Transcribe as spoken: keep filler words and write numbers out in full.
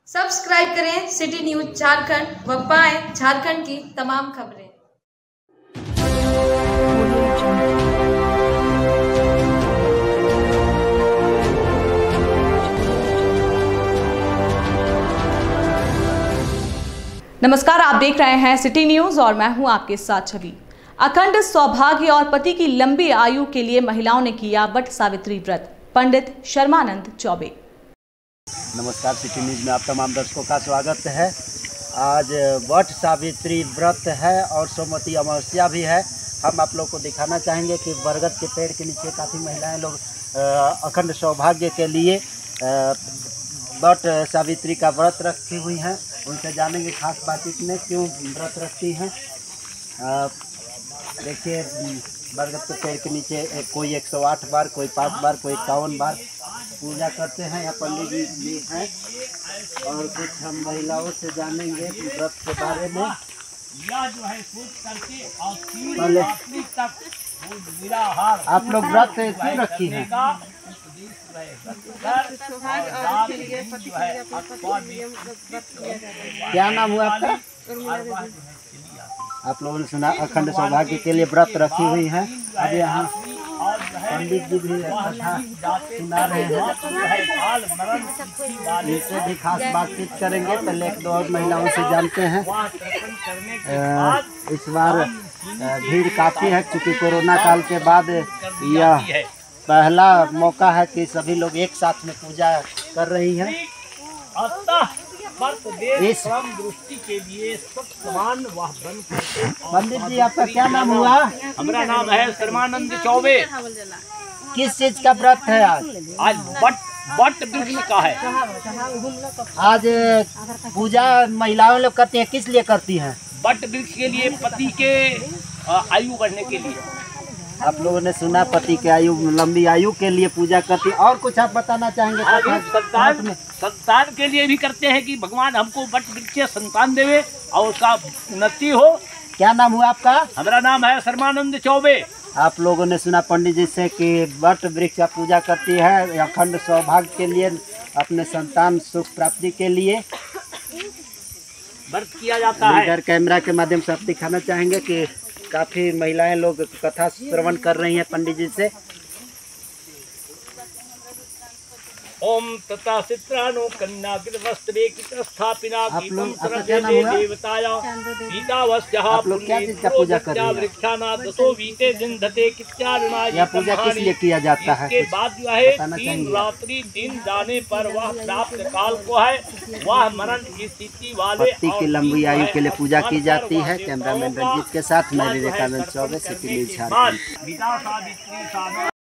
Subscribe करें city news Jharkhand व पाएं झारखंड की तमाम खबरें। नमस्कार, आप देख रहे हैं सिटी न्यूज और मैं हूं आपके साथ छवि। अखंड सौभाग्य और पति की लंबी आयु के लिए महिलाओं ने किया वट सावित्री व्रत। पंडित शर्मानंद चौबे। नमस्कार, सिटी न्यूज में आप तमाम दर्शकों का स्वागत है। आज वट सावित्री व्रत है और सोमवती अमावस्या भी है। हम आप लोग को दिखाना चाहेंगे कि बरगद के पेड़ के नीचे काफ़ी महिलाएं लोग अखंड सौभाग्य के लिए वट सावित्री का व्रत रखी हुई हैं। उनसे जानेंगे खास बातचीत में क्यों व्रत रखती हैं। देखिए, बरगद के पेड़ के नीचे कोई एक सौ आठ बार, कोई पाँच बार, कोई इक्यावन बार पूजा करते हैं। या पंडित जी भी हैं और कुछ हम महिलाओं से जानेंगे व्रत के बारे में। जो है सोच करके और पहले तक आप लोग व्रत क्यों रखी हैं? क्या नाम हुआ आपका? आप लोगों ने सुना अखंड सौभाग्य के लिए व्रत रखी हुई हैं। अब यहाँ पंडित जी भी कथा सुना रहे हैं, इनसे भी खास बातचीत करेंगे। पहले एक दो और महिलाओं से जानते हैं। इस बार भीड़ काफ़ी है क्योंकि कोरोना काल के बाद यह पहला मौका है कि सभी लोग एक साथ में पूजा कर रही हैं। इस दृष्टि के लिए सब समान वह बन करके। पंडित जी, आपका क्या नाम हुआ? हमारा नाम है शर्मानंद चौबे। किस चीज का व्रत है आज? आज बट बट वृक्ष का है। आज पूजा महिलाओं लोग करती हैं, किस लिए करती हैं? बट वृक्ष के लिए, पति के आयु बढ़ने के लिए। आप लोगों ने सुना पति के आयु लंबी आयु के लिए पूजा करती। और कुछ आप बताना चाहेंगे? संतान संतान के लिए भी करते हैं कि भगवान हमको बट वृक्ष से संतान देवे और उसका उन्नति हो। क्या नाम हुआ आपका? हमारा नाम है शर्मानंद चौबे। आप लोगों ने सुना पंडित जी से कि बट वृक्ष का पूजा करती है अखंड सौभाग्य के लिए, अपने संतान सुख प्राप्ति के लिए व्रत किया जाता है। इधर कैमरा के माध्यम से आप दिखाना चाहेंगे कि काफ़ी महिलाएं लोग कथा श्रवण कर रही हैं पंडित जी से। ओम तथा चित्रानो कन्या गिरवस्त्रे कितस्थापिना गीतम आपका सर्वे नाम हुआ? देवताया पीतावस्यः आप लोग क्या चीज का पूजा कर रहे हैं? वृक्षाना दसो वीते जिंधते कित्यारुणा। यह पूजा किस लिए किया जाता है? इसके बाद जो है बताना तीन चाहेंगे? रात्रि दिन जाने पर वह प्राप्त काल को है वह मरण की स्थिति वाले पति की लंबी आयु के लिए पूजा की जाती है। कैमरामैन रंजीत के साथ मैं विवेकानंद चौबे, सिटी न्यूज झारखंड।